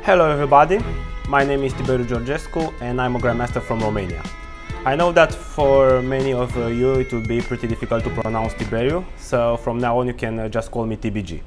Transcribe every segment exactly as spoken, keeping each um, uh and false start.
Hello everybody, my name is Tiberiu Georgescu and I'm a Grandmaster from Romania. I know that for many of you it will be pretty difficult to pronounce Tiberiu, so from now on you can uh, just call me T B G.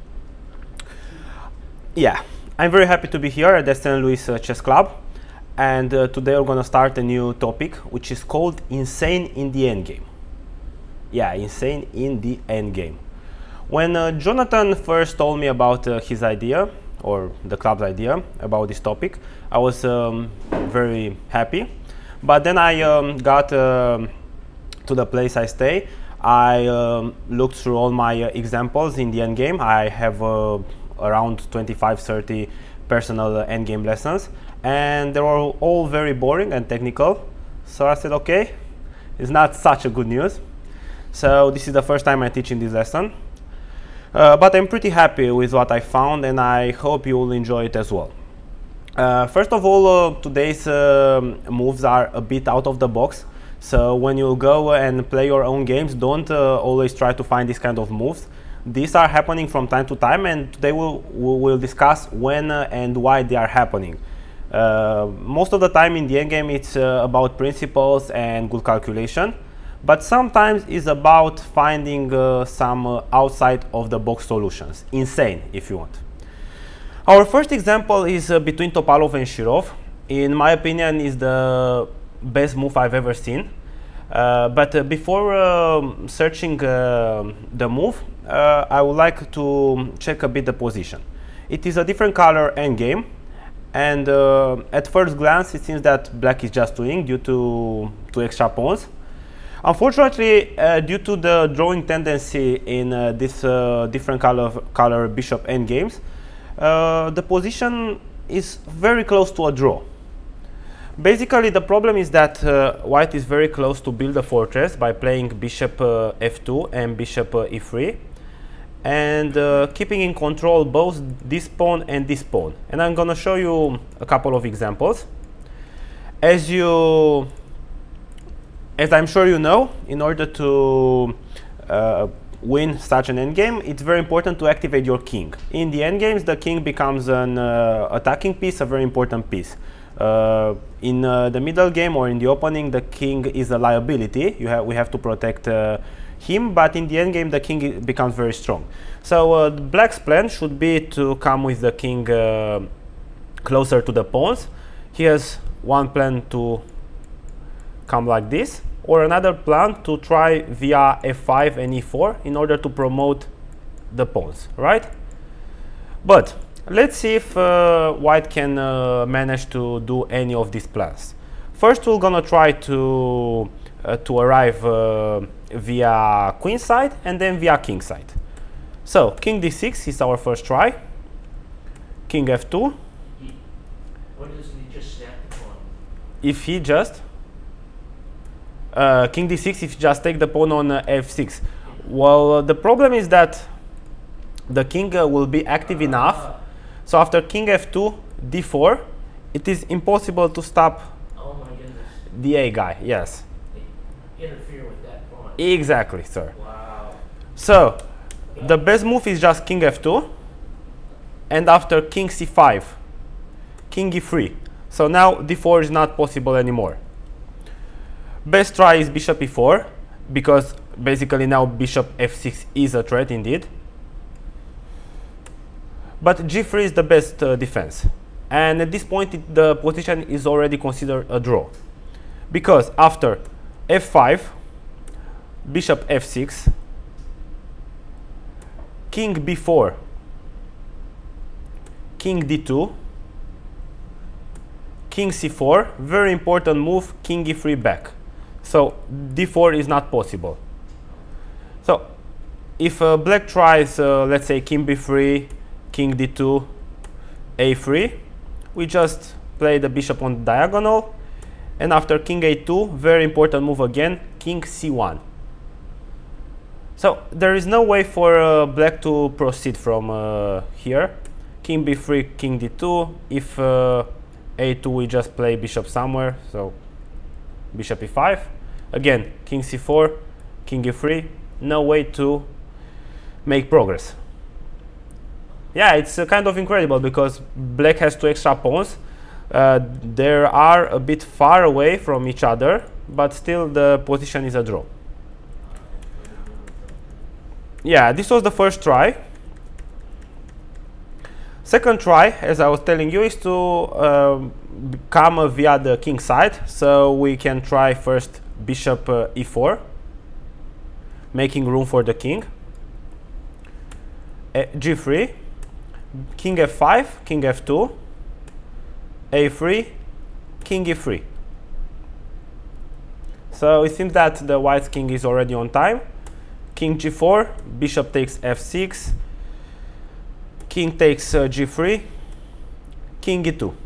Yeah, I'm very happy to be here at the Saint Louis uh, Chess Club, and uh, today we're gonna start a new topic which is called Insane in the Endgame. Yeah, Insane in the Endgame. When uh, Jonathan first told me about uh, his idea, or the club's idea about this topic, I was um, very happy. But then I um, got uh, to the place I stay. I um, looked through all my uh, examples in the endgame. I have uh, around twenty-five thirty personal uh, endgame lessons, and they were all very boring and technical. So I said, okay, it's not such a good news. So this is the first time I'm teaching this lesson. Uh, but I'm pretty happy with what I found, and I hope you will enjoy it as well. Uh, first of all, uh, today's uh, moves are a bit out of the box. So when you go and play your own games, don't uh, always try to find these kind of moves. These are happening from time to time, and today we'll, we'll discuss when uh, and why they are happening. Uh, most of the time in the endgame it's uh, about principles and good calculation. But sometimes it's about finding uh, some uh, outside of the box solutions. Insane, if you want. Our first example is uh, between Topalov and Shirov. In my opinion, is the best move I've ever seen. Uh, but uh, before uh, searching uh, the move, uh, I would like to check a bit the position. It is a different color endgame, and uh, at first glance it seems that black is just winning due to two extra pawns. Unfortunately, uh, due to the drawing tendency in uh, this uh, different color, color bishop endgames, uh, the position is very close to a draw. Basically, the problem is that uh, white is very close to build a fortress by playing bishop uh, f two and bishop uh, e three, and uh, keeping in control both this pawn and this pawn. And I'm going to show you a couple of examples. As you As I'm sure you know, in order to uh, win such an endgame, it's very important to activate your king. In the endgames, the king becomes an uh, attacking piece, a very important piece. Uh, in uh, the middle game or in the opening, the king is a liability. You have, we have to protect uh, him, but in the endgame, the king becomes very strong. So uh, black's plan should be to come with the king uh, closer to the pawns. He has one plan to come like this, or another plan to try via f five and e four in order to promote the pawns, right? But let's see if uh, white can uh, manage to do any of these plans. First, we're gonna try to uh, to arrive uh, via queen side and then via king side. So king d six is our first try. King f two. Why doesn't he just snap the pawn? If he just Uh, king d six, if you just take the pawn on uh, f six. Well, uh, the problem is that the king uh, will be active uh, enough. So after king f two, d four, it is impossible to stop oh my goodness. the a guy. Yes. Interfere with that pawn. Exactly, sir. Wow. So the best move is just king f two, and after king c five, king e three. So now d four is not possible anymore. Best try is bishop e four, because basically now bishop f six is a threat indeed. But g three is the best uh, defense. And at this point it, the position is already considered a draw. Because after f five, bishop f six, king b four, king d two, king c four, very important move, king e three back. So d four is not possible. So if uh, black tries, uh, let's say king b three, king d two, a three, we just play the bishop on the diagonal, and after king a two, very important move again, king c one. So there is no way for uh, black to proceed from uh, here. King b three, king d two. If uh, a two, we just play bishop somewhere. So bishop e five. Again, king c four, king e three. No way to make progress. Yeah, it's uh, kind of incredible because black has two extra pawns. Uh, they are a bit far away from each other, but still the position is a draw. Yeah, this was the first try. Second try, as I was telling you, is to um, come uh, via the king side. So we can try first bishop uh, e four, making room for the king. Uh, g three, king f five, king f two, a three, king e three. So it seems that the white king is already on time. King g four, bishop takes f six, king takes uh, g three, king e two.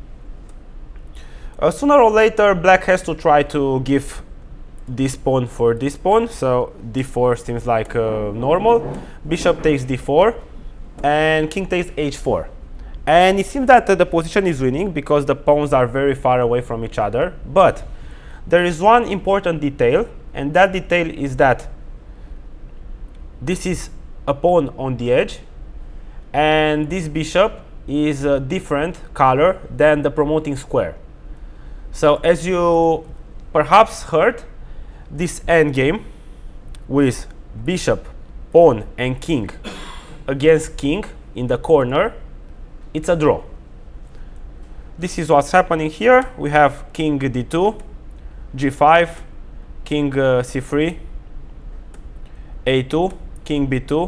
Uh, sooner or later, black has to try to give this pawn for this pawn, so d four seems like uh, normal. Bishop takes d four, and king takes h four. And it seems that uh, the position is winning because the pawns are very far away from each other. But there is one important detail, and that detail is that this is a pawn on the edge, and this bishop is a different color than the promoting square. So as you perhaps heard, this endgame with bishop, pawn and king against king in the corner, it's a draw. This is what's happening here. We have king d two, g five, king uh, c three, a two, king b two,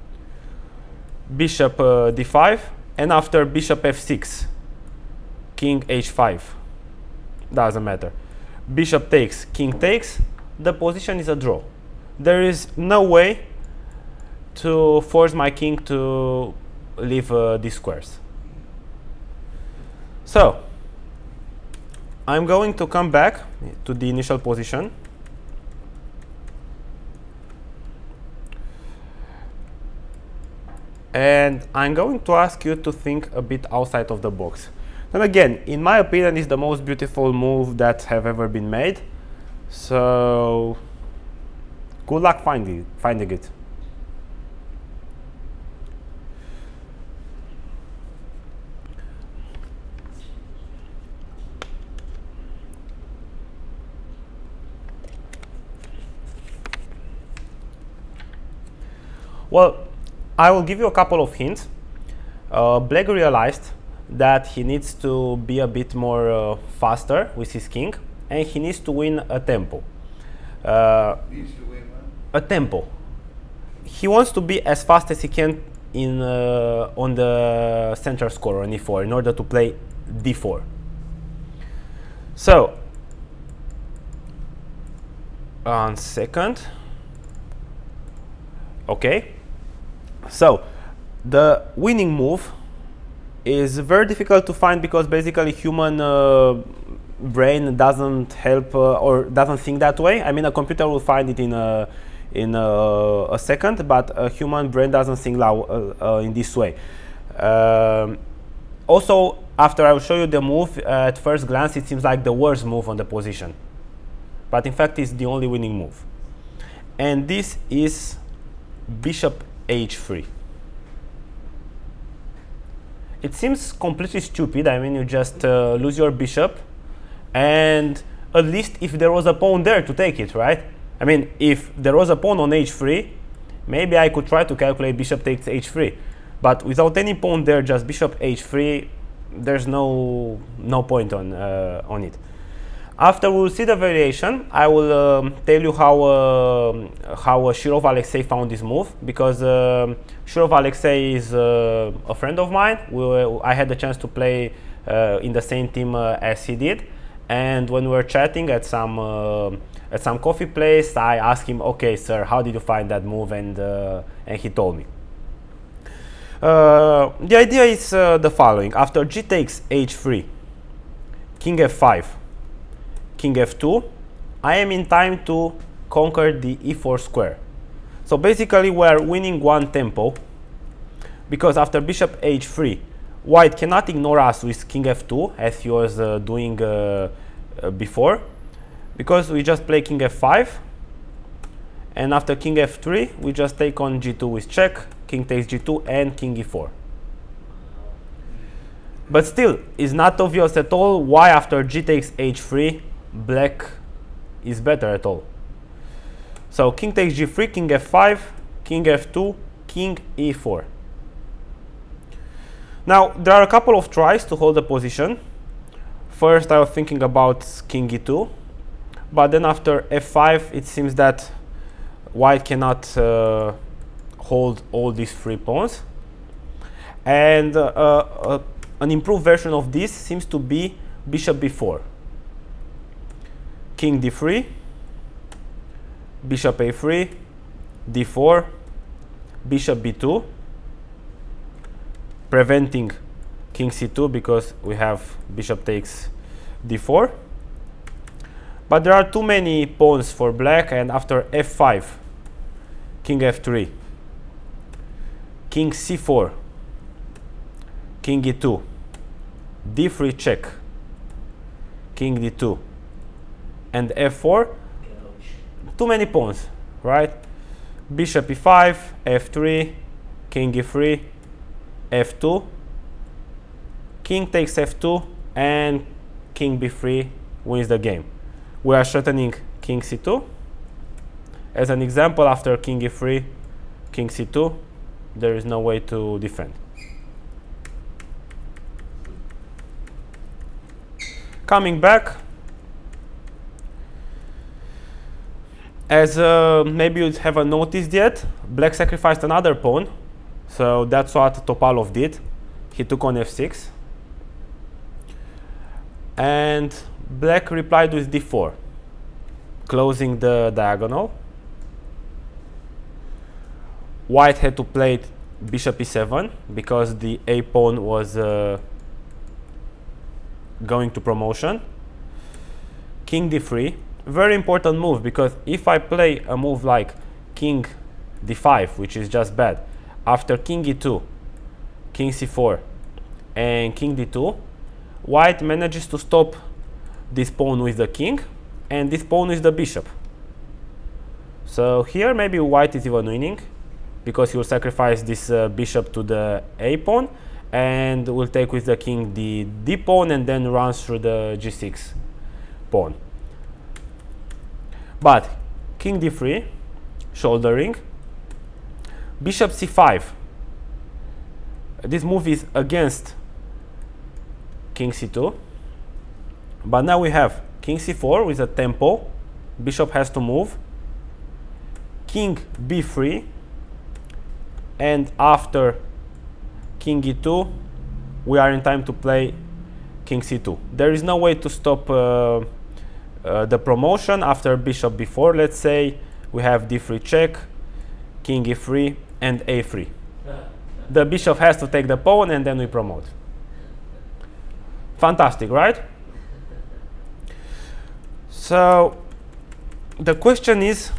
bishop uh, d five, and after bishop f six, king h five. Doesn't matter. Bishop takes, king takes, the position is a draw. There is no way to force my king to leave uh, these squares. So I'm going to come back to the initial position. And I'm going to ask you to think a bit outside of the box. And again, in my opinion, it's the most beautiful move that have ever been made. So good luck finding, finding it. Well, I will give you a couple of hints. Uh, black realized that he needs to be a bit more uh, faster with his king, and he needs to win a tempo. Uh, Needs to win one. a tempo. He wants to be as fast as he can in uh, on the center score on e four in order to play d four. So, one second. Okay. So, the winning move is very difficult to find because basically human uh, brain doesn't help uh, or doesn't think that way. I mean, a computer will find it in a in a, a second, but a human brain doesn't think loud, uh, uh, in this way. Um, also, after I will show you the move, uh, at first glance it seems like the worst move on the position, but in fact it's the only winning move. And this is bishop h three. It seems completely stupid. I mean, you just uh, lose your bishop, and at least if there was a pawn there to take it, right? I mean, if there was a pawn on h three, maybe I could try to calculate bishop takes h three, but without any pawn there, just bishop h three, there's no no point on uh, on it. After we'll see the variation, I will um, tell you how uh, how uh, Shirov Alexei found this move, because um, Shirov Alexei is uh, a friend of mine. We were, I had the chance to play uh, in the same team uh, as he did, and when we were chatting at some uh, at some coffee place, I asked him, "Okay, sir, how did you find that move?" and uh, and he told me. Uh, the idea is uh, the following: after g takes h three, king f five, king f two, I am in time to conquer the e four square. So basically we are winning one tempo, because after bishop h three, white cannot ignore us with king f two as he was uh, doing uh, uh, before, because we just play king f five, and after king f three we just take on g two with check, king takes g two and king e four. But still, it's not obvious at all why after g takes h three, black is better at all. So king takes g three, king f five, king f two, king e four. Now, there are a couple of tries to hold the position. First, I was thinking about king e two, but then after f five, it seems that white cannot uh, hold all these three pawns. And uh, uh, an improved version of this seems to be bishop b four. King d three, bishop a three, d four, bishop b two, preventing king c two because we have bishop takes d four. But there are too many pawns for black, and after f five, king f three, king c four, king e two, d three check, king d two, and f four, too many pawns, right? Bishop e five, f three, king e three, f two, king takes f two, and king b three wins the game. We are threatening king c two. As an example, after king e three, king c two, there is no way to defend. Coming back, as uh, maybe you haven't noticed yet, black sacrificed another pawn. So that's what Topalov did. He took on f six. And black replied with d four, closing the diagonal. White had to play bishop e seven because the a pawn was uh, going to promotion. King d three, very important move, because if I play a move like king d five, which is just bad, after king e two, king c four, and king d two, white manages to stop this pawn with the king and this pawn with the bishop. So here maybe white is even winning, because he will sacrifice this uh, bishop to the a pawn and will take with the king the d pawn and then runs through the g six pawn. But king d three, shouldering, bishop c five. This move is against king c two, but now we have king c four with a tempo, bishop has to move, king b three, and after king e two, we are in time to play king c two. There is no way to stop uh, uh, the promotion after bishop b four. Let's say we have d three check, king e three, and a three. The bishop has to take the pawn, and then we promote. Fantastic, right? So the question is,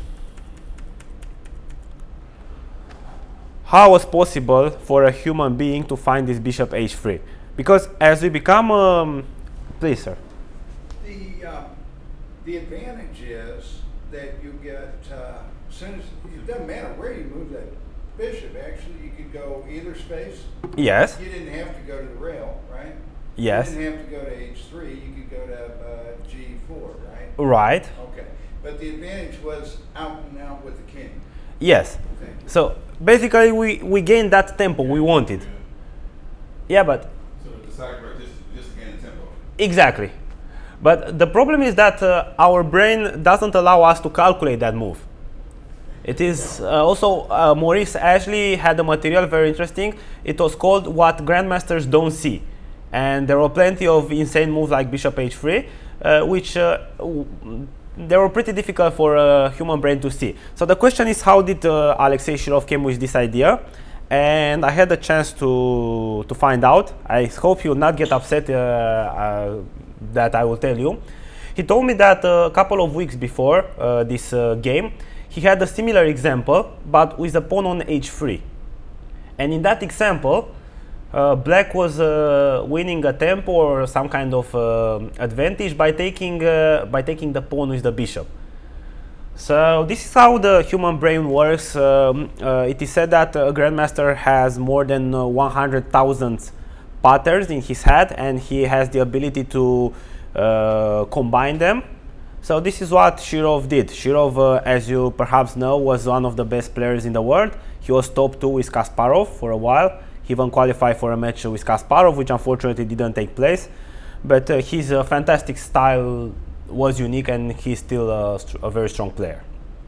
how was possible for a human being to find this bishop h three? Because as we become, um, please, sir. The uh, the advantage is that you get uh, soon as it doesn't matter where you move that bishop. Actually, you could go either space. Yes. You didn't have to go to the rail, right? Yes. You didn't have to go to h three. You could go to uh, g four, right? Right. Okay. But the advantage was out and out with the king. Yes. Okay. So basically, we we gained that tempo we wanted. Yeah, but So the sacrifice just just gain the tempo. exactly. But the problem is that uh, our brain doesn't allow us to calculate that move. It is uh, also uh, Maurice Ashley had a material very interesting. It was called "What Grandmasters Don't See," and there were plenty of insane moves like bishop h three, uh, which uh, they were pretty difficult for a human brain to see. So the question is, how did uh, Alexei Shirov came with this idea? And I had a chance to to find out. I hope you will not get upset uh, uh, that I will tell you. He told me that uh, a couple of weeks before uh, this uh, game, he had a similar example, but with a pawn on h three. And in that example, uh, black was uh, winning a tempo or some kind of uh, advantage by taking uh, by taking the pawn with the bishop. So this is how the human brain works. Um, uh, it is said that a grandmaster has more than uh, one hundred thousand patterns in his head, and he has the ability to uh, combine them. So this is what Shirov did. Shirov, uh, as you perhaps know, was one of the best players in the world. He was top two with Kasparov for a while. He even qualified for a match with Kasparov, which unfortunately didn't take place. But uh, his uh, fantastic style was unique, and he's still a, a very strong player.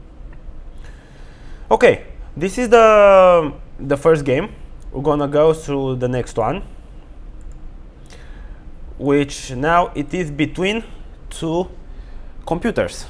Okay, this is the, the first game. We're gonna go through the next one, which now it is between two computers.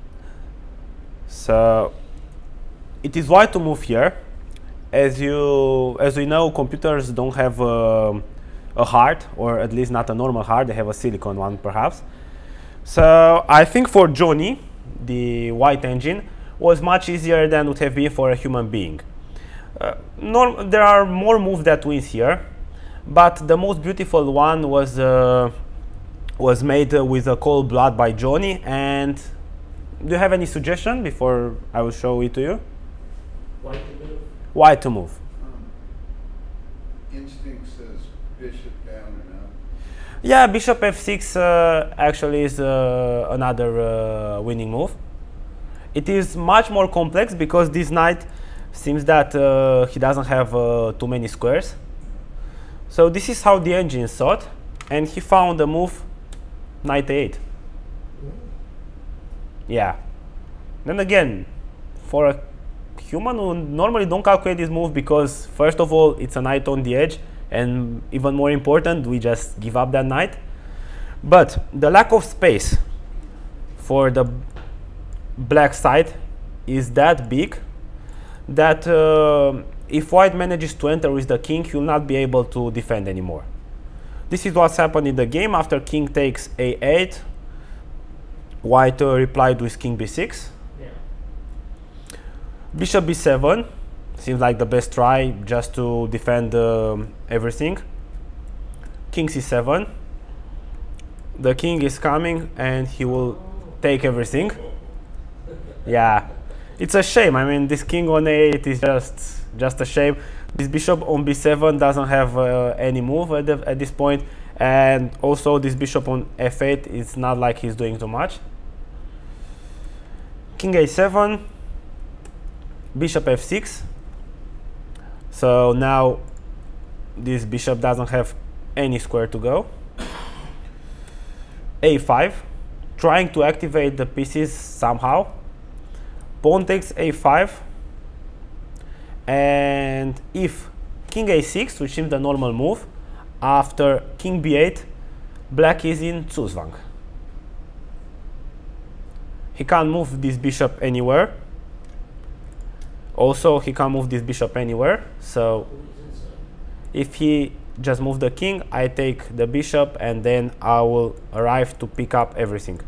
So it is white to move here. As you as we know, computers don't have uh, a heart, or at least not a normal heart. They have a silicon one, perhaps. So I think for Johnny, the white engine was much easier than would have been for a human being. Uh, norm there are more move that wins here, but the most beautiful one was uh, was made uh, with a cold blood by Johnny. And do you have any suggestion before I will show it to you? White to move. White to move. Um, instinct says bishop down and up. Yeah, bishop f six uh, actually is uh, another uh, winning move. It is much more complex because this knight seems that uh, he doesn't have uh, too many squares. So this is how the engine thought, and he found the move knight a eight. Yeah. Then again, for a human who normally don't calculate this move, because first of all it's a knight on the edge, and even more important, we just give up that knight. But the lack of space for the black side is that big that uh, if white manages to enter with the king, he will not be able to defend anymore. This is what's happened in the game. After king takes a eight, white uh, replied with king b six. Yeah. Bishop b seven seems like the best try just to defend um, everything. King c seven. The king is coming and he will take everything. Yeah, it's a shame. I mean, this king on a eight is just just a shame. This bishop on b seven doesn't have uh, any move at, the, at this point, and also this bishop on f eight is not like he's doing too much. King a seven, bishop f six. So now this bishop doesn't have any square to go. a five, trying to activate the pieces somehow. Pawn takes a five, and if king a six, which seems the normal move, after king b eight, black is in Zugzwang. He can't move this bishop anywhere. Also, he can't move this bishop anywhere. So if he just move the king, I take the bishop, and then I will arrive to pick up everything.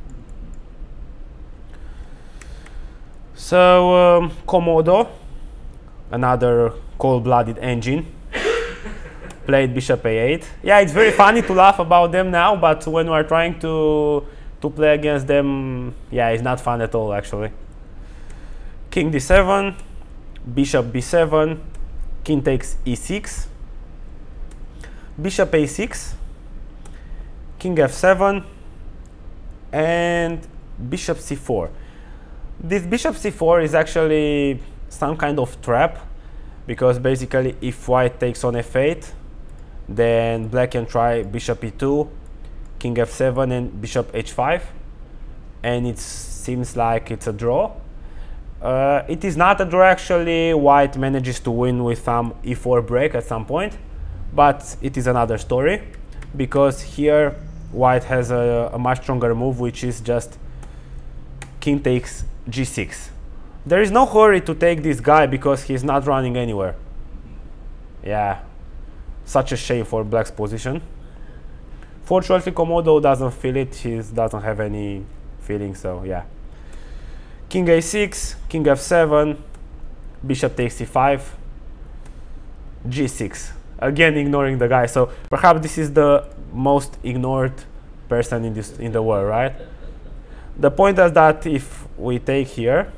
So um, Komodo, another cold-blooded engine, played bishop a eight. Yeah, it's very funny to laugh about them now, but when we are trying to to play against them, yeah, it's not fun at all actually. King d seven, bishop b seven, king takes e six, bishop a six, king f seven, and bishop c four. This bishop c four is actually some kind of trap, because basically if white takes on f eight, then black can try bishop e two, king f seven, and bishop h five, and it seems like it's a draw. Uh, it is not a draw actually. White manages to win with some e four break at some point, but it is another story, because here white has a, a much stronger move, which is just king takes g six. There is no hurry to take this guy because he's not running anywhere. Yeah, such a shame for black's position. Fortunately, Komodo doesn't feel it. He doesn't have any feeling, so yeah. King a six, king f seven, bishop takes c five, g six. Again, ignoring the guy. So perhaps this is the most ignored person in this in the world, right? The point is that if we take here,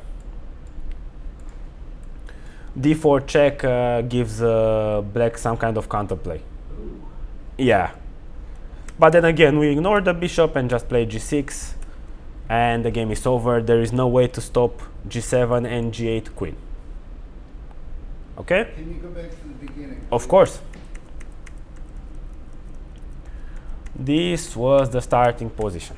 d four check uh, gives uh, black some kind of counterplay. Yeah. But then again, we ignore the bishop and just play g six, and the game is over. There is no way to stop g seven and g eight queen. Okay? Can you go back to the beginning? Of course. This was the starting position.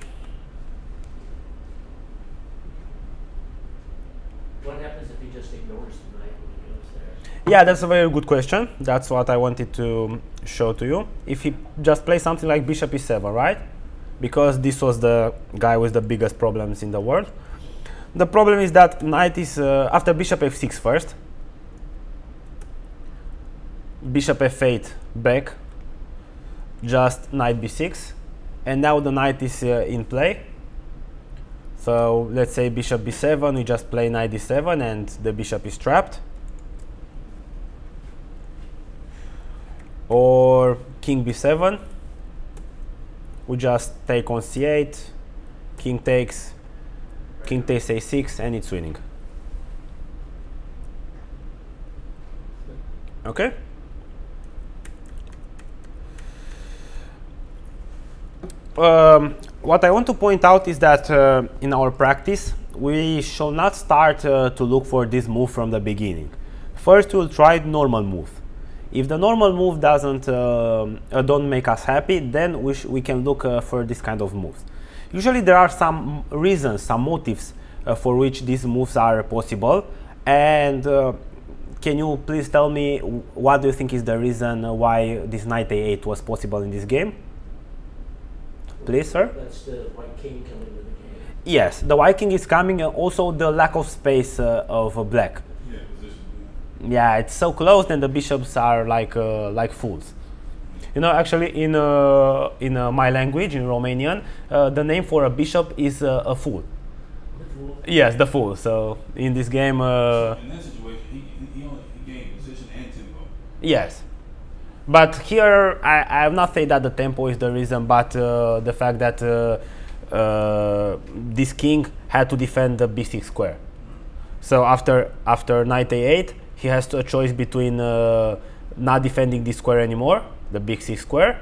What happens if he just ignores the knight when he goes there? Yeah, that's a very good question. That's what I wanted to show to you. If he just plays something like bishop e seven, right? Because this was the guy with the biggest problems in the world. The problem is that knight is uh, after bishop f six first, bishop f eight back, just knight b six, and now the knight is uh, in play. So let's say bishop b seven, we just play knight d seven, and the bishop is trapped. Or king b seven, we just take on c eight, king takes, king takes a six, and it's winning. Okay? Um, what I want to point out is that uh, in our practice, we shall not start uh, to look for this move from the beginning. First, we'll try normal move. If the normal move doesn't uh, uh, don't make us happy, then we, sh we can look uh, for this kind of moves. Usually there are some reasons, some motives uh, for which these moves are possible. And uh, can you please tell me what do you think is the reason why this knight a eight was possible in this game? Please, sir. That's the white king coming into the game. Yes, the white king is coming, and also the lack of space uh, of uh, black. Yeah, position. Yeah, it's so close, and the bishops are like uh, like fools. You know, actually, in uh, in uh, my language, in Romanian, uh, the name for a bishop is uh, a fool. The fool. Yes, the fool. So in this game, uh, In that situation, he, he, he only he gained position and tempo. yes. But here, I, I have not said that the tempo is the reason, but uh, the fact that uh, uh, this king had to defend the b six square. So after after knight a eight, he has to, a choice between uh, not defending this square anymore, the b six square,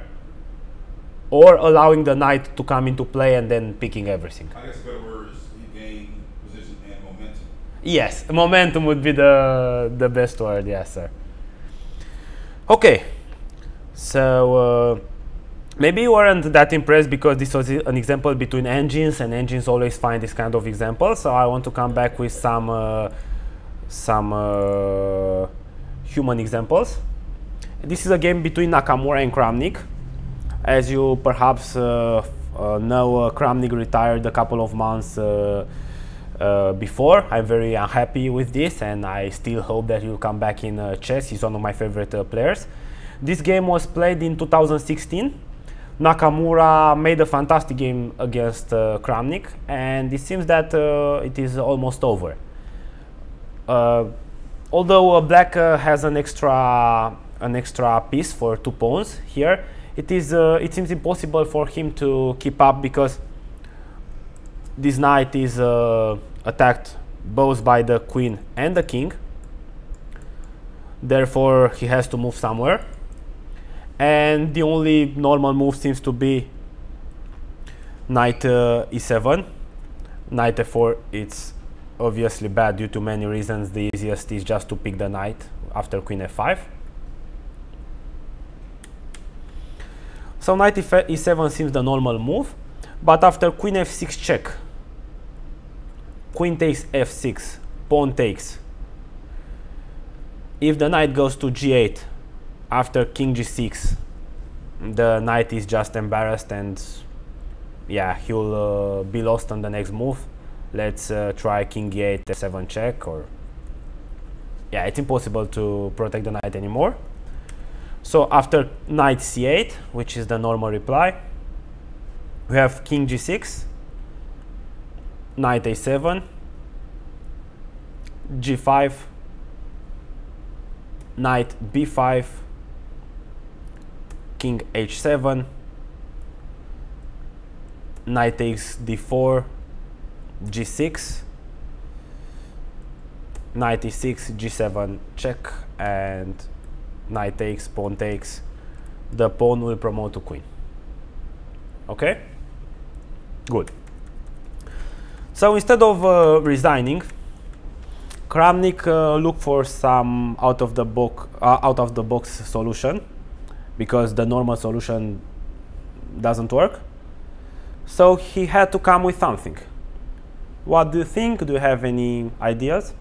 or allowing the knight to come into play and then picking everything. I guess a better word is he gained position and momentum. Yes, momentum would be the the best word. Yes, sir. Okay. So uh, maybe you weren't that impressed because this was an example between engines, and engines always find this kind of example. So I want to come back with some uh, some uh, human examples. This is a game between Nakamura and Kramnik. As you perhaps uh, uh, know, uh, Kramnik retired a couple of months uh, uh, before. I'm very unhappy with this, and I still hope that he will come back in uh, chess. He's one of my favorite uh, players. This game was played in two thousand sixteen. Nakamura made a fantastic game against uh, Kramnik, and it seems that uh, it is almost over. Uh, although uh, Black uh, has an extra an extra piece for two pawns here, it is uh, it seems impossible for him to keep up because this knight is uh, attacked both by the queen and the king. Therefore, he has to move somewhere. And the only normal move seems to be knight uh, e seven. Knight f four, it's obviously bad due to many reasons. The easiest is just to pick the knight after queen f five. So knight e seven seems the normal move, but after queen f six check, queen takes f six, pawn takes. If the knight goes to g eight, after king g six, the knight is just embarrassed, and yeah, he'll uh, be lost on the next move. Let's uh, try king e eight, f seven check, or yeah, it's impossible to protect the knight anymore. So after knight c eight, which is the normal reply, we have king g six, knight a seven, g five, knight b five, king h seven, knight takes d four, g six, knight e six, g seven check, and knight takes, pawn takes, the pawn will promote to queen. Okay? Good. So instead of uh, resigning, Kramnik uh, looked for some out of the box uh, out of the box solution, because the normal solution doesn't work. So he had to come with something. What do you think? Do you have any ideas?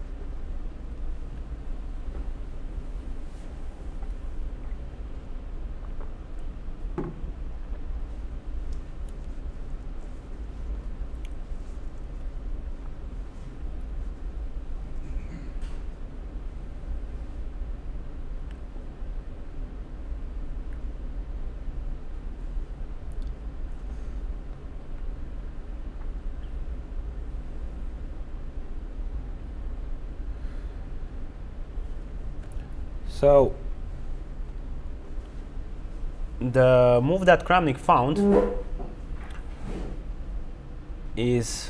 So the move that Kramnik found is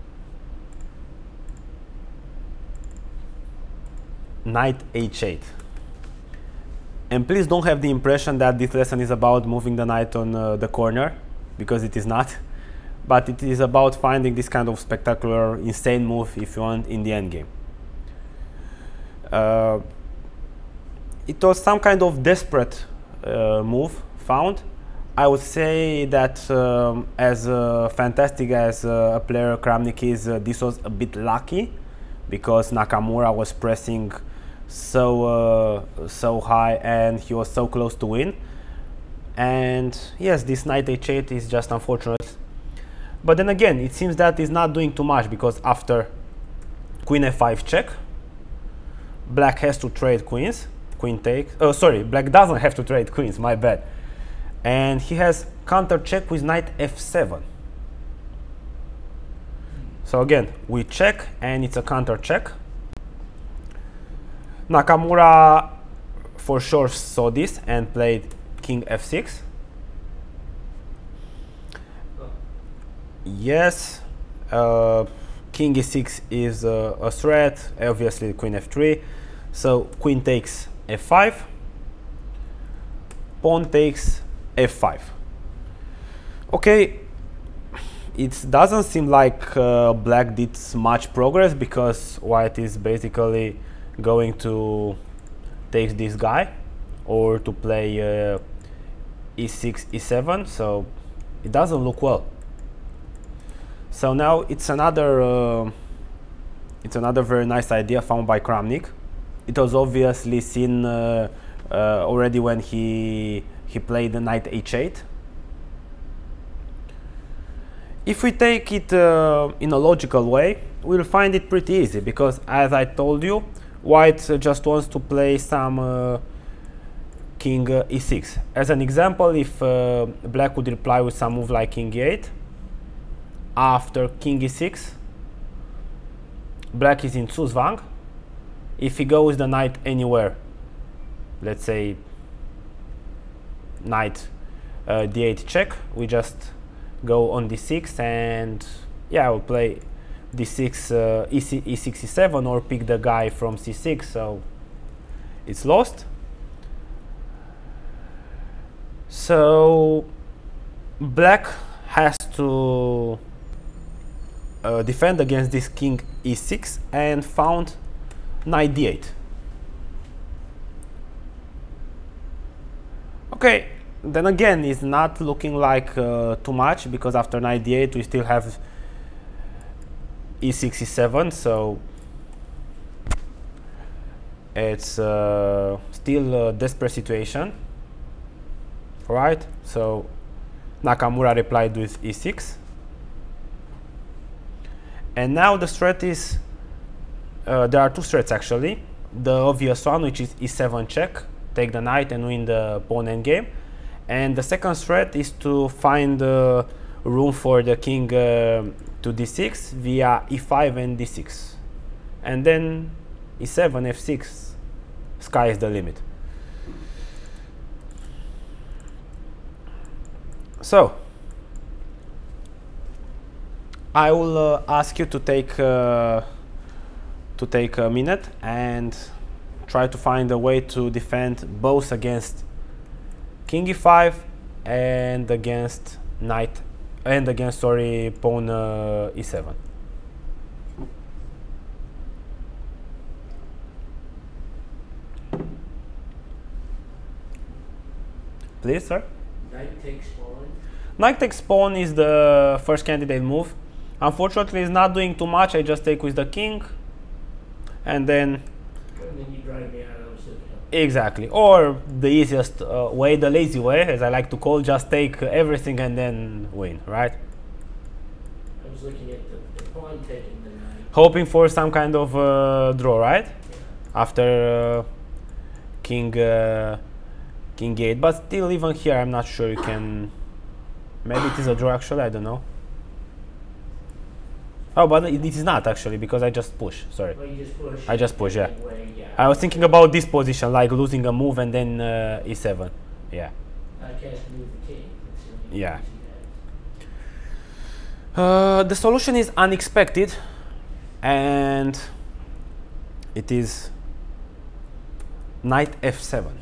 knight h eight. And please don't have the impression that this lesson is about moving the knight on uh, the corner, because it is not. But it is about finding this kind of spectacular, insane move, if you want, in the endgame. Uh, It was some kind of desperate uh, move found. I would say that um, as uh, fantastic as uh, a player Kramnik is, uh, this was a bit lucky, because Nakamura was pressing so uh, so high and he was so close to win. And yes, this knight h eight is just unfortunate. But then again, it seems that he's not doing too much, because after queen f five check, black has to trade queens. Queen takes. Oh, sorry, black doesn't have to trade queens. My bad. And he has counter check with knight f seven. So again, we check, and it's a counter check. Nakamura for sure saw this and played king f six. Yes, uh, king e six is uh, a threat. Obviously, queen f three. So queen takes f five, pawn takes f five. Okay, it doesn't seem like uh, black did much progress, because white is basically going to take this guy, or to play uh, e six, e seven, so it doesn't look well. So now it's another uh, it's another very nice idea found by Kramnik. It was obviously seen uh, uh, already when he he played the knight h eight. If we take it uh, in a logical way, we'll find it pretty easy, because as I told you, white uh, just wants to play some uh, king uh, e six. As an example, if uh, black would reply with some move like king e eight, after king e six, black is in Zugzwang. If he goes the knight anywhere, let's say knight uh, d eight check, we just go on d six, and yeah, we'll play d six, uh, e six, e seven, or pick the guy from c six, so it's lost. So black has to uh, defend against this king e six, and found knight d eight. Okay, then again, it's not looking like uh, too much, because after knight d eight we still have e six, e seven, so it's uh, still a desperate situation. Alright, so Nakamura replied with e six. And now the threat is, uh, there are two threats actually. The obvious one, which is e seven check, take the knight and win the pawn endgame. And the second threat is to find uh, room for the king uh, to d six via e five and d six. And then e seven, f six, sky is the limit. So I will uh, ask you to take uh, to take a minute and try to find a way to defend both against king e five, and against knight, and against sorry pawn uh, e seven. Please, sir. Knight takes pawn. Knight takes pawn is the first candidate move. Unfortunately, it's not doing too much. I just take with the king, and then And then you drive me out. I was thinking. exactly. Or the easiest uh, way, the lazy way, as I like to call, just take everything and then win, right? I was looking at the, the pawn taking the knight. Hoping for some kind of uh, draw, right? Yeah. After uh, king uh, king eight, but still, even here, I'm not sure you can. Maybe it is a draw. Actually, I don't know. Oh, but it, it is not actually because I just push. Sorry. Well, you just push. I just push, yeah. Anyway, yeah. I was thinking about this position, like losing a move and then uh, e seven. Yeah. I can't move the king. That's the only Yeah. easy Uh, the solution is unexpected, and it is knight f seven.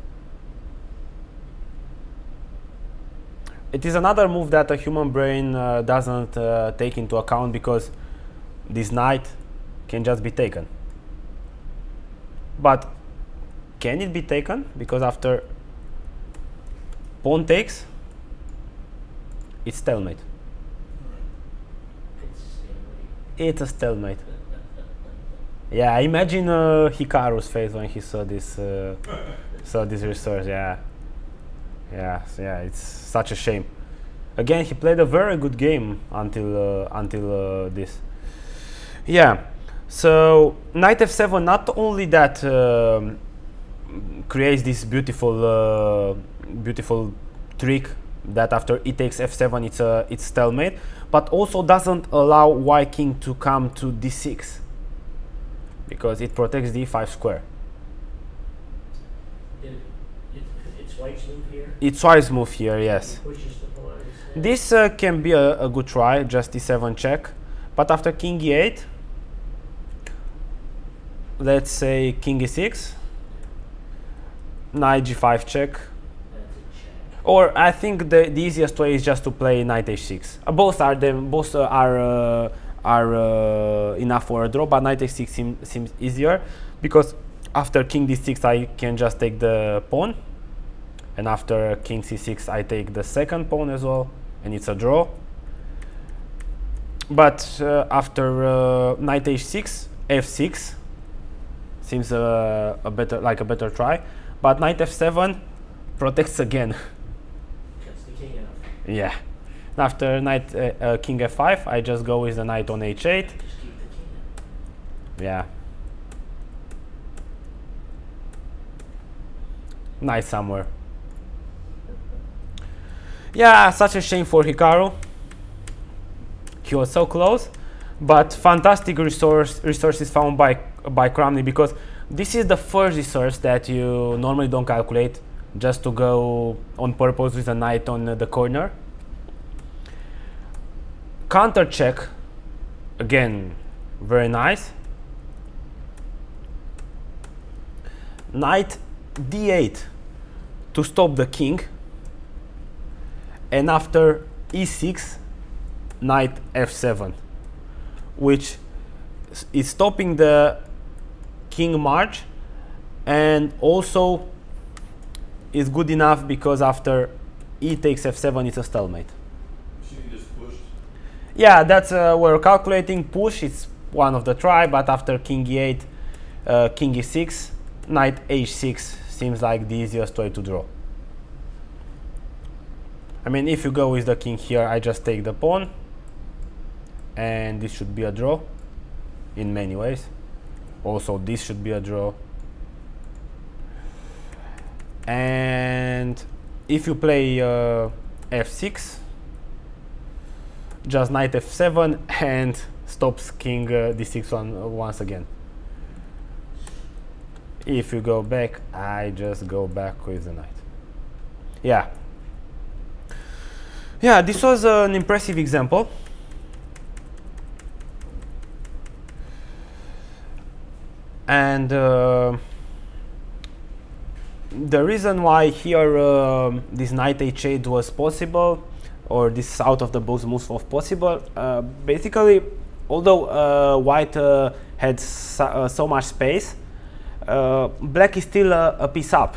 It is another move that a human brain uh, doesn't uh, take into account because this knight can just be taken. But can it be taken? Because after pawn takes, it's stalemate. It's stalemate. It's a stalemate. Yeah, imagine uh, Hikaru's face when he saw this uh, saw this resource. Yeah, yeah, so yeah. It's such a shame. Again, he played a very good game until uh, until uh, this. Yeah. So knight f seven. Not only that um, creates this beautiful uh, beautiful trick that after e takes f seven, it's a it's stalemate, but also doesn't allow white king to come to d six. Because it protects the e five square. It, it, it's white's move here. It's white's move here, yes. He pushes the pawn instead. This uh, can be a, a good try, just e seven check. But after king e eight, let's say king e six, knight g five check. That's a check. Or I think the, the easiest way is just to play knight h six. Uh, both are them. Both uh, are uh, are uh, enough for a draw, but knight h six seem, seems easier because after king d six I can just take the pawn, and after king c six I take the second pawn as well, and it's a draw. But uh, after uh, knight h six, f six seems uh, a better like a better try, but knight f seven protects again. Cuts the king out. Yeah. After knight uh, uh, king f five, I just go with the knight on h eight. Just keep the king out. Yeah. Knight somewhere. Yeah, such a shame for Hikaru. He was so close, but fantastic resource resources found by by Kramnik, because this is the first resource that you normally don't calculate, just to go on purpose with a knight on uh, the corner. Counter check, again, very nice. Knight d eight to stop the king, and after e six, knight f seven, which is stopping the king march, and also is good enough because after e takes f seven, it's a stalemate. She just pushed. Yeah, that's uh, we're calculating push. It's one of the try, but after king e eight, uh, king e six, knight h six seems like the easiest way to draw. I mean, if you go with the king here, I just take the pawn, and this should be a draw in many ways. Also, this should be a draw. And if you play uh, f six, just knight f seven and stops king uh, d six one, uh, once again. If you go back, I just go back with the knight. Yeah. Yeah, this was uh, an impressive example. And uh, the reason why here um this knight h eight was possible, or this out of the box move was possible, uh, basically, although uh, white uh, had so, uh, so much space, uh, black is still a, a piece up.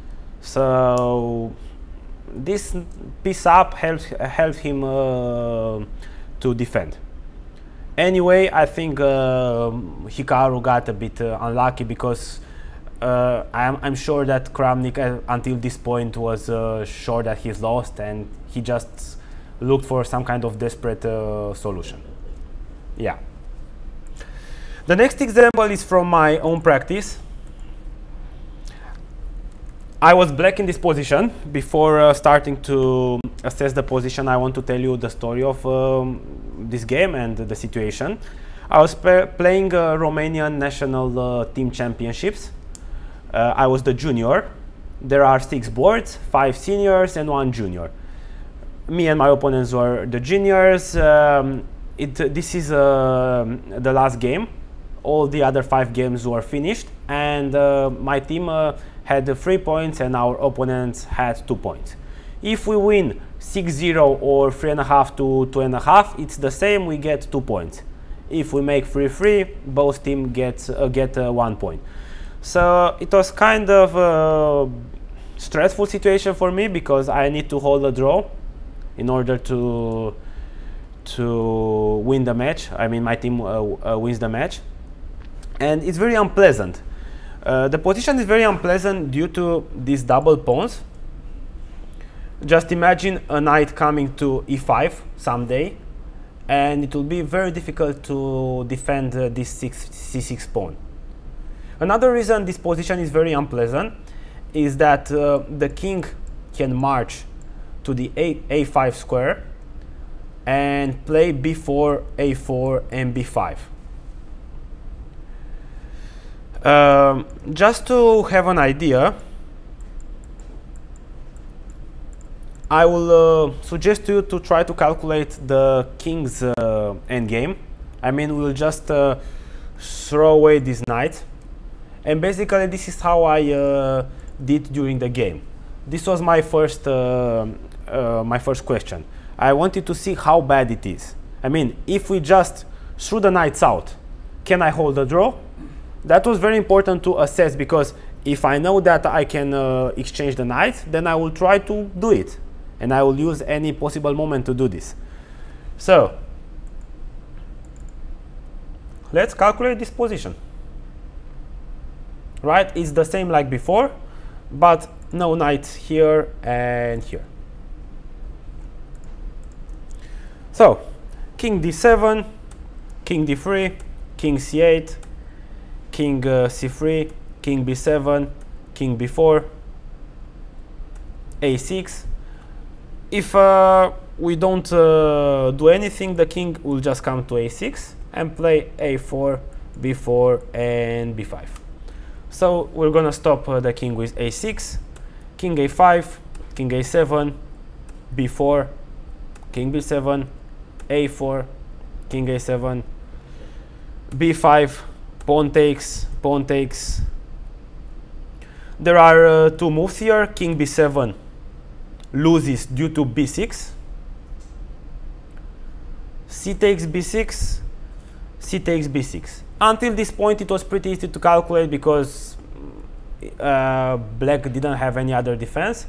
So this piece up helps helps him uh, to defend. Anyway, I think uh, Hikaru got a bit uh, unlucky because uh, I'm, I'm sure that Kramnik uh, until this point was uh, sure that he's lost, and he just looked for some kind of desperate uh, solution. Yeah. The next example is from my own practice. I was black in this position. Before uh, starting to assess the position, I want to tell you the story of um, this game and the situation. I was playing uh, Romanian national uh, team championships. Uh, I was the junior. There are six boards, five seniors and one junior. Me and my opponents were the juniors. Um, it, this is uh, the last game. All the other five games were finished, and uh, my team uh, had uh, three points and our opponents had two points. If we win six zero or three and a half to two and a half, it's the same, we get two points. If we make three three, both teams get, uh, get uh, one point. So it was kind of a stressful situation for me because I need to hold a draw in order to, to win the match. I mean, my team uh, uh, wins the match. And it's very unpleasant. Uh, the position is very unpleasant due to these double pawns. Just imagine a knight coming to e five someday, and it will be very difficult to defend uh, this six, c six pawn. Another reason this position is very unpleasant is that uh, the king can march to the a five square and play b four, a four, and b five. Um, just to have an idea, I will uh, suggest you to try to calculate the king's uh, endgame. I mean, we'll just uh, throw away this knight, and basically this is how I uh, did during the game. This was my first, uh, uh, my first question. I wanted to see how bad it is. I mean, if we just threw the knights out, can I hold a draw? That was very important to assess, because if I know that I can uh, exchange the knight, then I will try to do it, and I will use any possible moment to do this. So let's calculate this position. Right, it's the same like before, but no knight here and here. So king d seven, king d three, king c eight, king uh, c three, king b seven, king b four, a six. If uh, we don't uh, do anything, the king will just come to a six and play a four, b four, and b five. So we're gonna stop uh, the king with a six, king a five, king a seven, b four, king b seven, a four, king a seven, b five, pawn takes, pawn takes. There are uh, two moves here. King b seven loses due to b six. C takes b six, c takes b six. Until this point it was pretty easy to calculate because uh, black didn't have any other defense.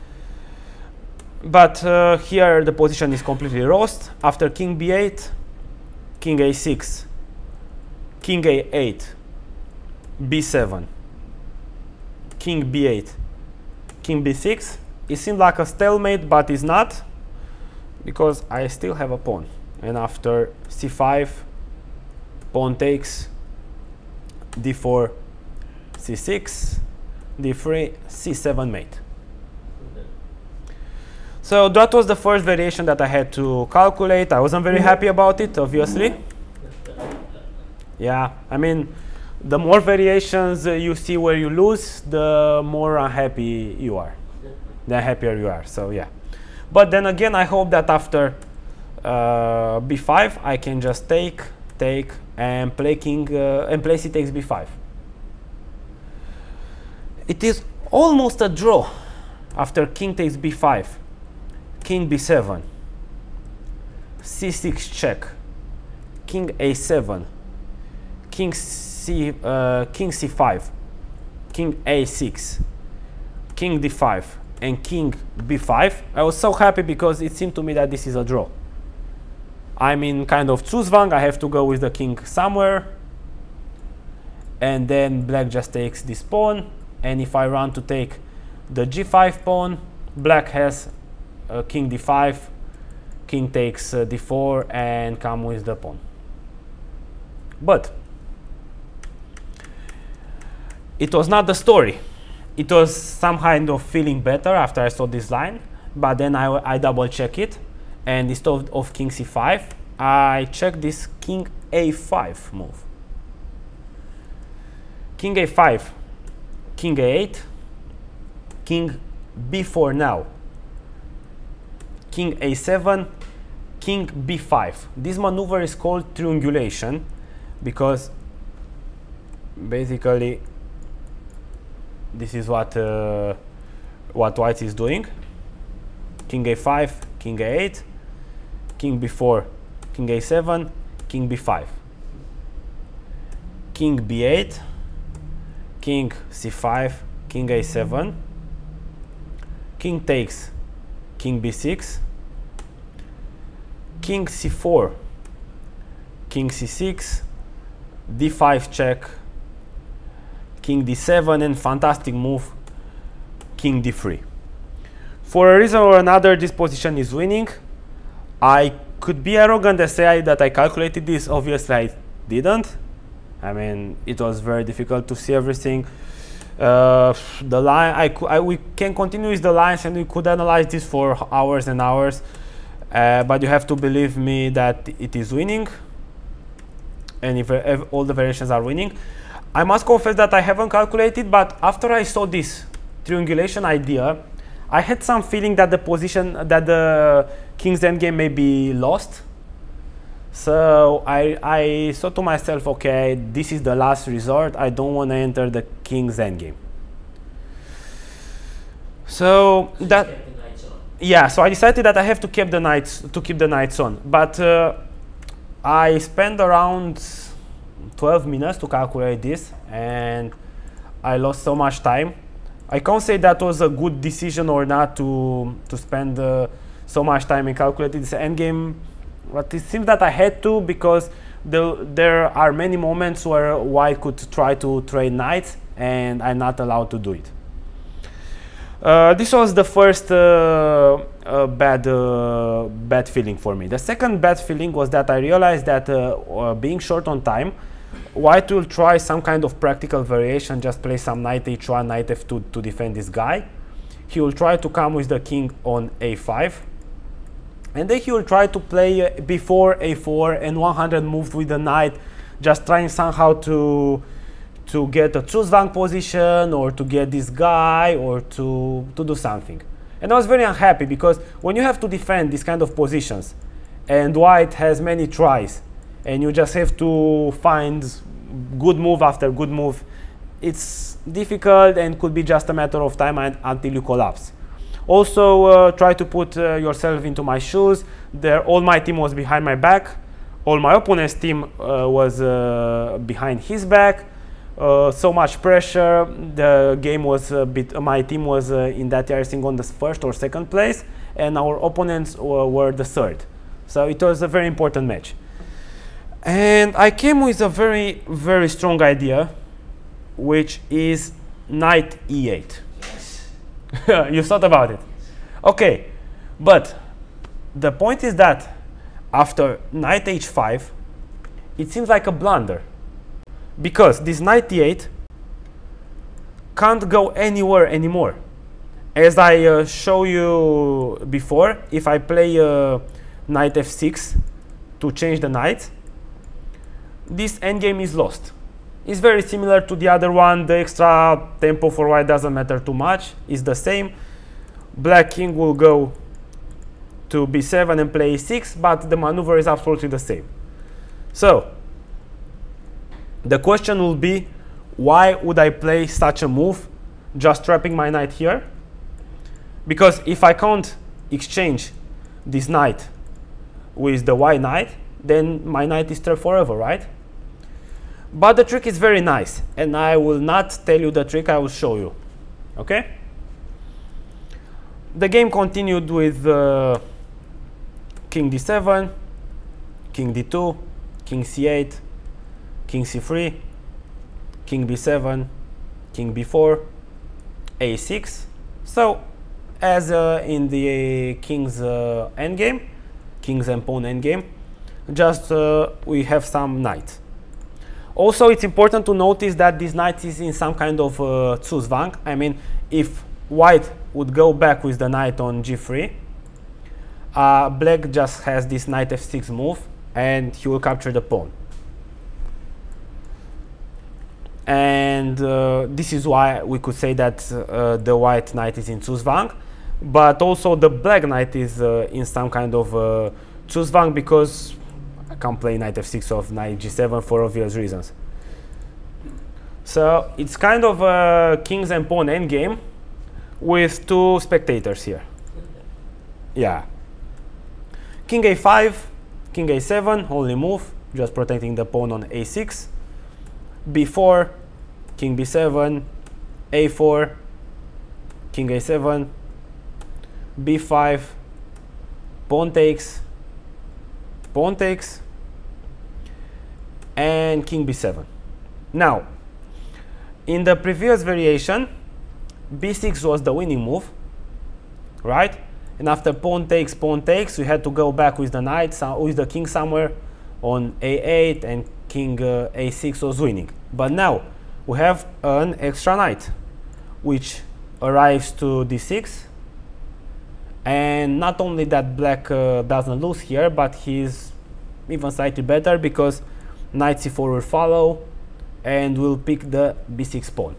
But uh, here the position is completely lost. After king b eight, king a six, king a eight, b seven, king b eight, king b six. It seemed like a stalemate, but it's not, because I still have a pawn. And after c five, pawn takes, d four, c six, d three, c seven mate. So that was the first variation that I had to calculate. I wasn't very happy about it, obviously. Yeah, I mean, the more variations uh, you see where you lose, the more unhappy you are, the happier you are. So yeah, but then again, I hope that after uh, b five, I can just take, take, and play king uh, and play c takes b five. It is almost a draw after king takes b five, king b seven, c six check, king a seven, king c uh, king c five, king a six, king d five, and king b five. I was so happy because it seemed to me that this is a draw. I'm in kind of Zugzwang. I have to go with the king somewhere, and then black just takes this pawn. And if I run to take the g five pawn, black has uh, king d five, king takes uh, d four, and come with the pawn. But it was not the story. It was some kind of feeling better after I saw this line, but then I, I double check it, and instead of, of king c five, I check this king a five move. King a five, king a eight, king b four now, king a seven, king b five. This maneuver is called triangulation because basically this is what uh, what white is doing. King a five, king a eight, king b four, king a seven, king b five, king b eight, king c five, king a seven, king takes, king b six, king c four, king c six, d five check, king d seven, and fantastic move, king d three. For a reason or another, this position is winning. I could be arrogant and say that I calculated this. Obviously, I didn't. I mean, it was very difficult to see everything. Uh, the line, I, I, we can continue with the lines and we could analyze this for hours and hours. Uh, but you have to believe me that it is winning. And if, if all the variations are winning. I must confess that I haven't calculated, but after I saw this triangulation idea, I had some feeling that the position, that the king's endgame may be lost. So I, I thought to myself, okay, this is the last resort. I don't want to enter the king's endgame. So, So that, you kept the knights on. yeah. So I decided that I have to keep the knights to keep the knights on. But uh, I spent around twelve minutes to calculate this, and I lost so much time. I can't say that was a good decision or not to to spend uh, so much time in calculating this endgame. But it seems that I had to, because the, there are many moments where white could try to trade knights, and I'm not allowed to do it. Uh, this was the first uh, uh, bad uh, bad feeling for me. The second bad feeling was that I realized that uh, uh, being short on time, white will try some kind of practical variation, just play some knight h one, knight f two to defend this guy. He will try to come with the king on a five. And then he will try to play uh, b four, a four, and one hundred moves with the knight, just trying somehow to to get a Zugzwang position, or to get this guy, or to, to do something. And I was very unhappy, because when you have to defend these kind of positions, and white has many tries, and you just have to find good move after good move, it's difficult and could be just a matter of time and, until you collapse. Also, uh, try to put uh, yourself into my shoes. There, all my team was behind my back. All my opponent's team uh, was uh, behind his back. Uh, so much pressure. The game was a bit. Uh, my team was uh, in that year, I think, on the first or second place, and our opponents uh, were the third. So it was a very important match. And I came with a very, very strong idea, which is knight e eight. You thought about it. Okay, but the point is that after knight h five, it seems like a blunder, because this knight e eight can't go anywhere anymore. As I uh, show you before, if I play uh, knight f six to change the knight, this endgame is lost. It's very similar to the other one. The extra tempo for white doesn't matter too much. It's the same. Black king will go to b seven and play e six, but the maneuver is absolutely the same. So the question will be, why would I play such a move just trapping my knight here. Because if I can't exchange this knight with the white knight, then my knight is trapped forever, right? But the trick is very nice, and I will not tell you the trick, I will show you. Okay? The game continued with uh, king d seven, king d two, king c eight, king c three, king b seven, king b four, a six. So, as uh, in the uh, king's uh, endgame, king's and pawn endgame, just uh, we have some knight. Also, it's important to notice that this knight is in some kind of uh, Zugzwang. I mean, if white would go back with the knight on g three, uh, black just has this knight f six move, and he will capture the pawn. And uh, this is why we could say that uh, the white knight is in Zugzwang, but also the black knight is uh, in some kind of uh, Zugzwang, because I can't play knight f six of knight g seven for obvious reasons. So it's kind of a kings and pawn endgame with two spectators here. Yeah. King a five, king a seven, only move, just protecting the pawn on a six. b four, king b seven, a four, king a seven, b five, pawn takes, pawn takes, and king b seven. Now, in the previous variation, b six was the winning move, right? And after pawn takes, pawn takes, we had to go back with the knight, so with the king somewhere on a eight, and king uh, a six was winning. But now we have an extra knight, which arrives to d six. And not only that black uh, doesn't lose here, but he's even slightly better, because knight c four will follow and will pick the b six pawn.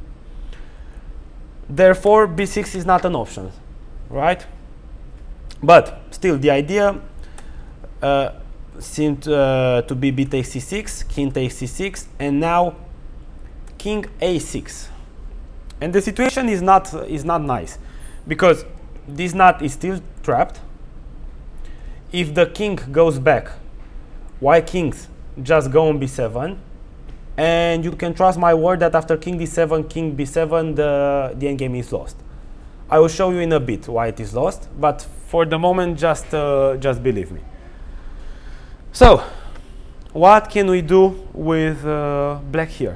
Therefore, b six is not an option, right? But still, the idea uh, seemed uh, to be b takes c six, king takes c six, and now king a six. And the situation is not uh, is not nice, because this knight is still trapped. If the king goes back, white kings just go on b seven, and you can trust my word that after king d seven, king b seven, the, the endgame is lost. I will show you in a bit why it is lost, but for the moment, just, uh, just believe me. So, what can we do with uh, black here?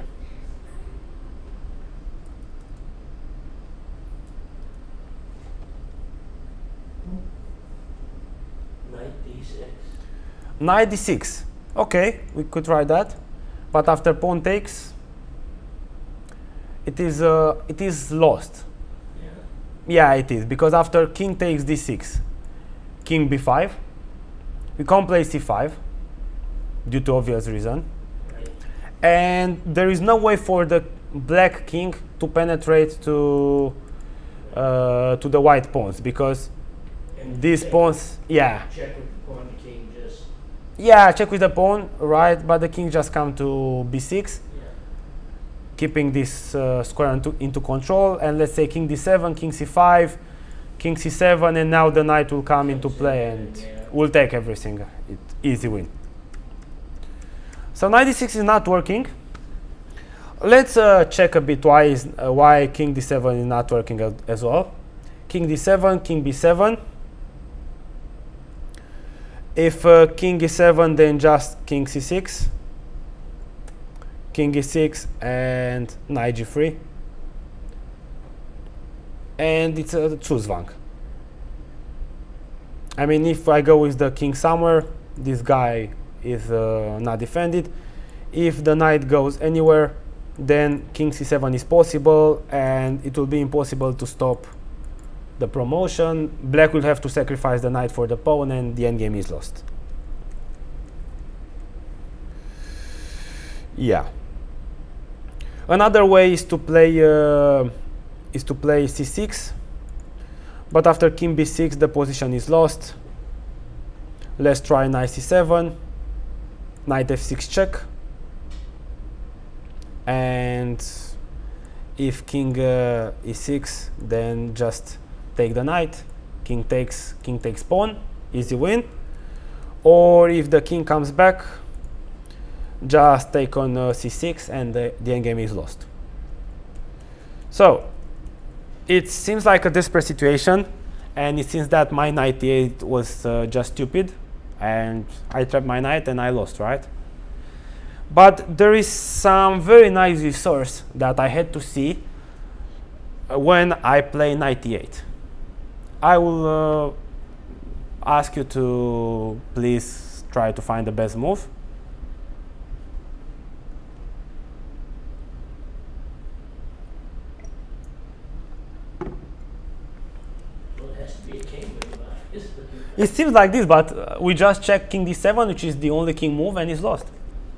Knight d six. Knight d six. Okay, we could try that, but after pawn takes, it is uh, it is lost. Yeah. Yeah, it is, because after king takes d six, king b five, we can't play c five due to obvious reason, Right. and there is no way for the black king to penetrate to uh, to the white pawns, because And these check- pawns, yeah. Check with the pawn, the king just, Yeah, check with the pawn, right, but the king just come to b six, yeah. keeping this uh, square into, into control, and let's say king d seven, king c five, king c seven, and now the knight will come into play and Yeah. will take everything. It, easy win. So knight d six is not working. Let's uh, check a bit why is uh, why king d seven is not working as, as well. King d seven, king b seven. If uh, king e seven, then just king c six, king e six, and knight g three. And it's a Zugzwang. I mean, if I go with the king somewhere, this guy is uh, not defended. If the knight goes anywhere, then king c seven is possible, and it will be impossible to stop the promotion. Black will have to sacrifice the knight for the pawn, and the endgame is lost. Yeah. Another way is to play uh, is to play c six, but after king b six, the position is lost. Let's try knight c seven, knight f six check, and if king uh, e six, then just take the knight, king takes king takes pawn, easy win. Or if the king comes back, just take on uh, c six and the, the endgame is lost. So it seems like a desperate situation, and it seems that my knight e eight was uh, just stupid, and I trapped my knight and I lost, right? But there is some very nice resource that I had to see uh, when I play knight e eight. I will uh, ask you to please try to find the best move. Well, it has to be a king move, uh, isn't it? It seems like this, but uh, we just checked king d seven, which is the only king move, and it's lost.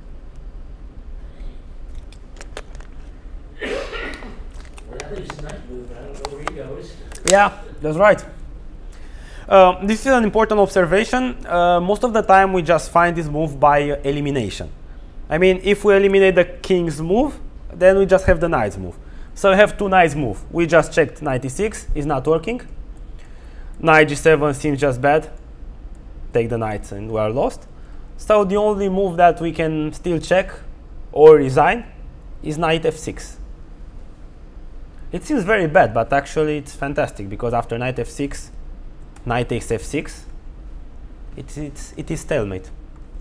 Well, I think it's a knight move, but I don't know where he goes. Yeah, that's right. Uh, this is an important observation. Uh, most of the time we just find this move by uh, elimination. I mean, if we eliminate the king's move, then we just have the knight's move. So we have two knights move. We just checked knight e six, is not working. Knight g seven seems just bad. Take the knights and we are lost. So the only move that we can still check or resign is knight f six. It seems very bad, but actually it's fantastic, because after knight f six, knight takes f six, it's, it's, it is stalemate.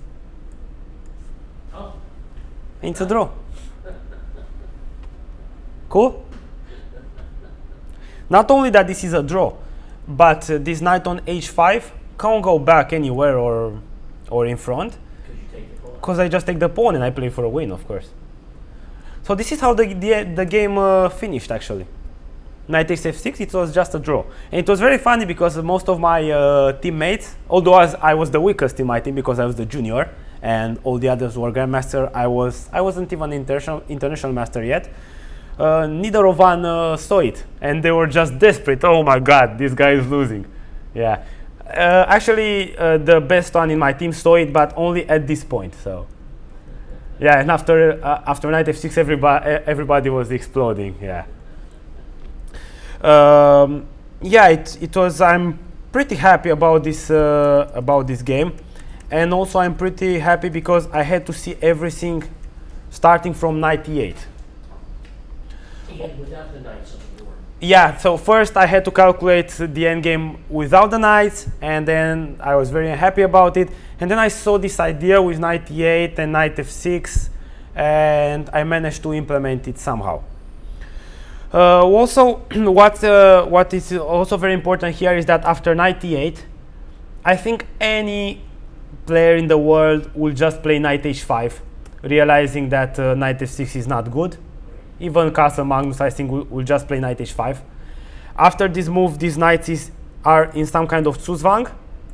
Oh, It's a draw. Cool? Not only that this is a draw, but uh, this knight on h five can't go back anywhere or, or in front, because you take the pawn. because I just take the pawn and I play for a win, of course. So this is how the, the, the game uh, finished, actually. Knight takes f six, it was just a draw. And it was very funny because most of my uh, teammates, although I was, I was the weakest in my team because I was the junior and all the others were grandmaster, I, was, I wasn't even international, international master yet. Uh, neither of one uh, saw it, and they were just desperate. Oh my god, this guy is losing. Yeah. Uh, actually, uh, the best one in my team saw it, but only at this point. So, yeah, and after uh, after knight f six, everybody everybody was exploding. Yeah. Um, yeah, it it was. I'm pretty happy about this uh, about this game, and also I'm pretty happy because I had to see everything starting from knight e eight. And without the knights on the board. Yeah, so first I had to calculate the endgame without the knights, and then I was very happy about it. And then I saw this idea with knight e eight and knight f six, and I managed to implement it somehow. Uh, also, what, uh, what is also very important here is that after knight e eight, I think any player in the world will just play knight h five, realizing that uh, knight f six is not good. Even Castle Magnus, I think, will, will just play knight h five. After this move, these knights is, are in some kind of Zugzwang,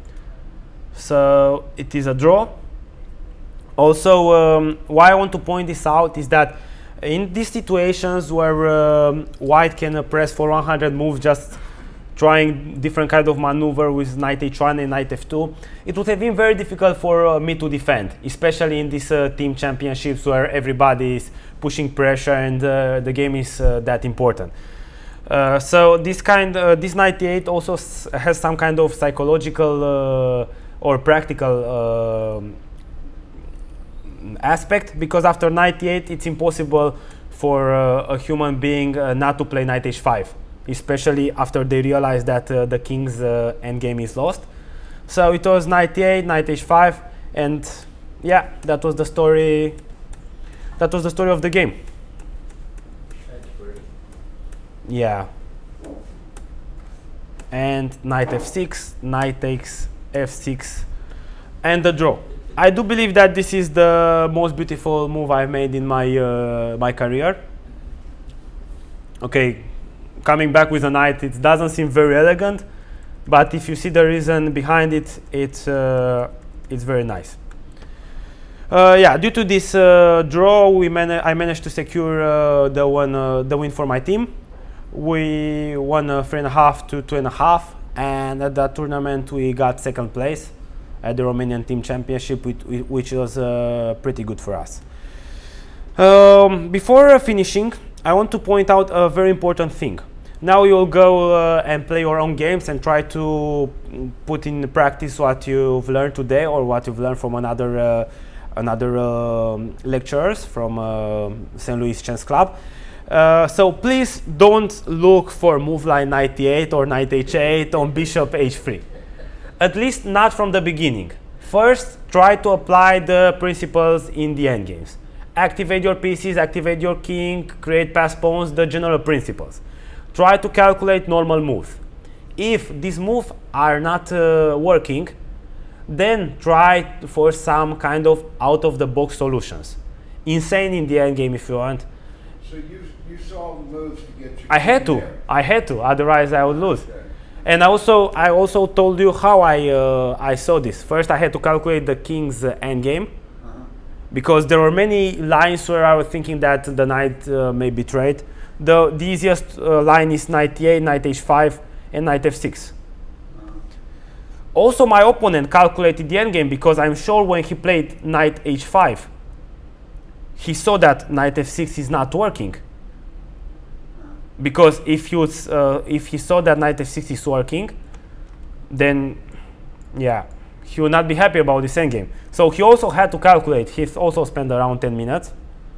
so it is a draw. Also, um, why I want to point this out is that in these situations where um, white can uh, press for one hundred moves, just trying different kind of maneuver with knight h one and knight f two, it would have been very difficult for uh, me to defend, especially in these uh, team championships where everybody is pushing pressure and uh, the game is uh, that important. Uh, so this kind, uh, this knight e eight also s has some kind of psychological uh, or practical uh, aspect, because after knight e eight it's impossible for uh, a human being uh, not to play knight h five, especially after they realize that uh, the king's uh, endgame is lost. So it was knight e eight, knight h five, and yeah, that was the story. That was the story of the game. That's pretty. Yeah. And knight f six, knight takes f six, and the draw. I do believe that this is the most beautiful move I've made in my uh, my career. Okay, coming back with a knight, it doesn't seem very elegant, but if you see the reason behind it, it's uh, it's very nice. Uh, yeah, due to this uh, draw, we man I managed to secure uh, the one uh, the win for my team. We won uh, three and a half to two and a half, and at that tournament we got second place at the Romanian Team Championship, which, which was uh, pretty good for us. Um, before uh, finishing, I want to point out a very important thing. Now you'll go uh, and play your own games and try to put in practice what you've learned today or what you've learned from another uh, another um, lecturers from uh, Saint Louis Chess Club. Uh, so please don't look for move line ninety-eight or knight h eight on bishop h three. At least not from the beginning. First, try to apply the principles in the endgames. Activate your pieces, activate your king, create pass pawns, the general principles. Try to calculate normal moves. If these moves are not uh, working, then try for some kind of out-of-the-box solutions. Insane in the endgame if you want. So you, you saw the moves to get you. I had to. there. I had to. Otherwise, I would lose. Okay. And also, I also told you how I uh, I saw this. First, I had to calculate the king's uh, endgame, Uh-huh. because there were many lines where I was thinking that the knight uh, may betray it. The, the easiest uh, line is knight e eight, knight h five, and knight f six. Uh-huh. Also, my opponent calculated the endgame because I'm sure when he played knight h five, he saw that knight f six is not working. Because if you uh, if he saw that knight f six is working, then yeah, he would not be happy about this endgame. So he also had to calculate. He also spent around ten minutes.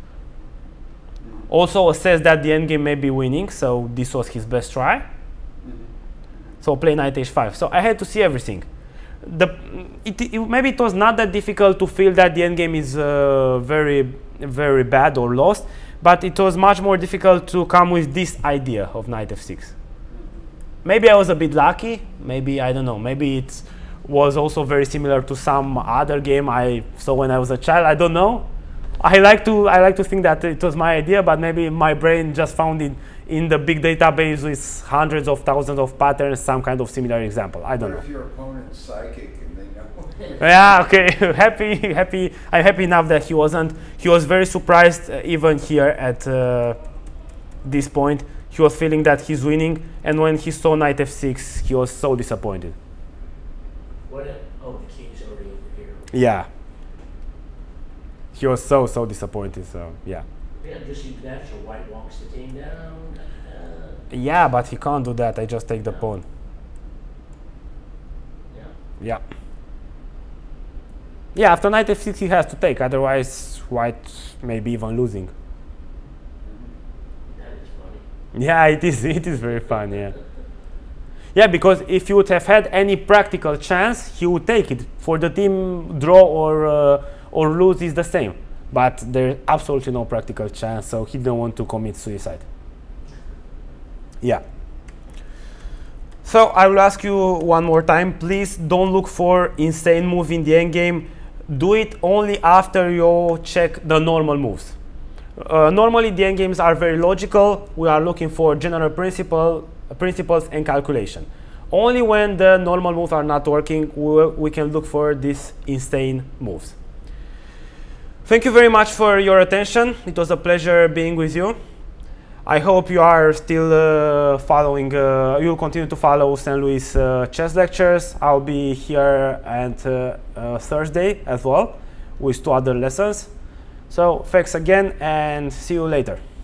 Also assessed that the endgame may be winning, so this was his best try. So play knight h five. So I had to see everything. The it, it, maybe it was not that difficult to feel that the endgame is uh, very very bad or lost, but it was much more difficult to come with this idea of knight f six. Maybe I was a bit lucky. Maybe I don't know. Maybe it was also very similar to some other game I saw when I was a child. I don't know. I like to I like to think that it was my idea, but maybe my brain just found it in the big database with hundreds of thousands of patterns, some kind of similar example. I don't What know. if your opponent's psychic and they know? Yeah, okay. happy, happy. I'm happy enough that he wasn't. He was very surprised, uh, even here at uh, this point. He was feeling that he's winning, and when he saw knight f six, he was so disappointed. What? A, oh, the king's already over here. Yeah. He was so so disappointed. So yeah. Yeah, just use that so white walks the king down. Uh, Yeah, but he can't do that. I just take the pawn. yeah. Yeah. Yeah, after knight f six he has to take, otherwise white may be even losing. That is funny. Yeah, it is. It is very fun. Yeah. Yeah, because if you would have had any practical chance, he would take it. For the team, draw or uh, or lose is the same. But there's absolutely no practical chance, so he didn't want to commit suicide. Yeah. So I will ask you one more time, please don't look for insane move in the endgame. Do it only after you check the normal moves. Uh, normally the endgames are very logical. We are looking for general principle, principles and calculation. Only when the normal moves are not working, we, we can look for these insane moves. Thank you very much for your attention. It was a pleasure being with you. I hope you are still uh, following, uh, you'll continue to follow Saint Louis uh, chess lectures. I'll be here on uh, uh, Thursday as well with two other lessons. So thanks again and see you later.